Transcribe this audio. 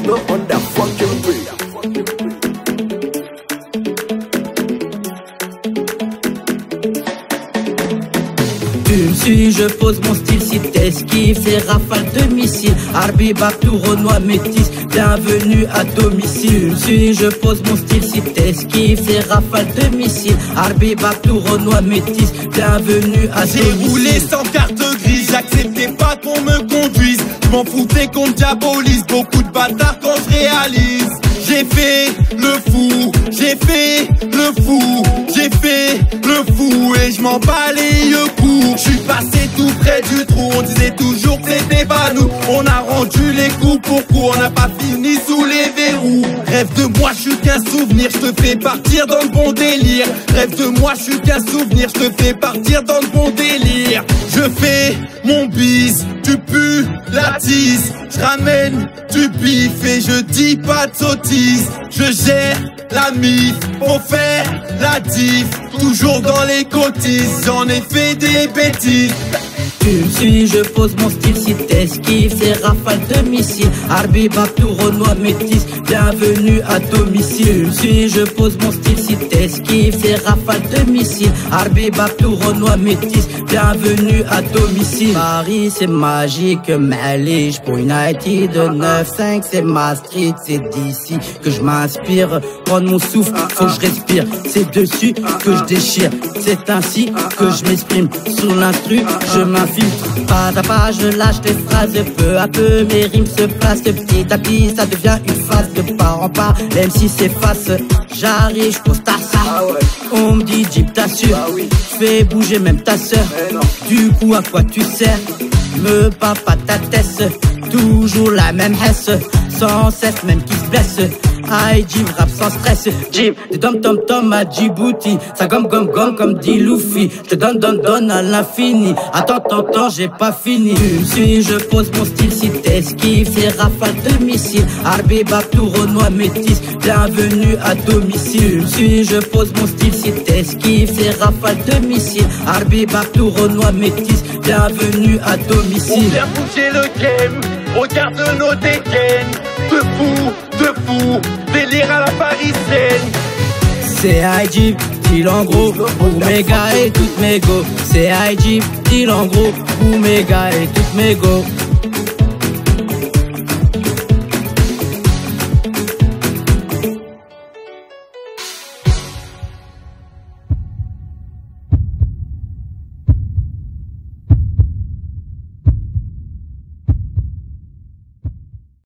no on the fucking beat. Tu me suis, je pose mon style, si t'esquives, c'est rafale de missiles. Arbi, Babtou, Renoir, Métis, bienvenue à domicile. Tu me suis, je pose mon style, si t'esquives, c'est rafale de missiles. Arbi, Babtou, Renoir, Métis, bienvenue à domicile. J'ai roulé sans carte grise, j'acceptais pas qu'on me conduise. Je m'en foutais qu'on me diabolise, beaucoup de bâtards quand je réalise. J'ai fait le fou, j'ai fait le fou, j'ai fait le fou et je m'en bats les coups. Je suis passé tout près du trou, on disait toujours que c'était pas nous. On a rendu les coups pour coups, on n'a pas fini sous les verrous. Rêve de moi, je suis qu'un souvenir, je te fais partir dans le bon délire. Rêve de moi, je suis qu'un souvenir, je te fais partir dans le bon délire. Je fais mon bise, tu pues la tise, je ramène du bif et je dis pas de sottise. Je gère la mif, faut faire la diff, toujours dans les cotises, j'en ai fait des bêtises. Tu me suis, je pose mon style, si t'esquives, c'est rafale de missiles. Arbi, Babtou, Renoir, Métis, bienvenue à domicile. Tu me suis, je pose mon style, si t'esquives, c'est rafale de missiles. Arbi, Babtou, Renoir, Métis, bienvenue à domicile. Paris c'est magique, Malige, pour une IT de 9-5, c'est ma street, c'est d'ici que je m'inspire. Prendre mon souffle, faut que je respire, c'est dessus que je déchire. C'est ainsi que je m'exprime, sur l'instru, je m'infiltre. Pas à pas, je lâche des phrases, peu à peu mes rimes se placent. Petit à petit, ça devient une phase de part en part, même si c'est face. J'arrive, je pose ta ça. On me dit, Jeep, t'assures. Fais bouger même ta sœur. Du coup, à quoi tu sers? Me bats pas ta tête, toujours la même hesse, sans cesse même qui se blesse. Aïe, Jeep, rap sans stress. Jeep, des tom-tom-tom à Djibouti, ça gomme comme dit Luffy. Je te donne à l'infini. Attends, j'ai pas fini. Tu me suis, je pose mon style, si t'esquives, c'est rafale de missiles. Arbi, Babtou, Renoir, Métis, bienvenue à domicile. Tu me suis, je pose mon style, si t'esquives, c'est rafale de missiles. Arbi, Babtou, Renoir, Métis, bienvenue à domicile. On vient bouger le game, regarde nos dégaines. De fou, délire à la parisienne. C'est IJ, deal en gros, pour mes gars et toutes mes go. C'est IJ, deal en gros, pour mes gars et toutes mes go.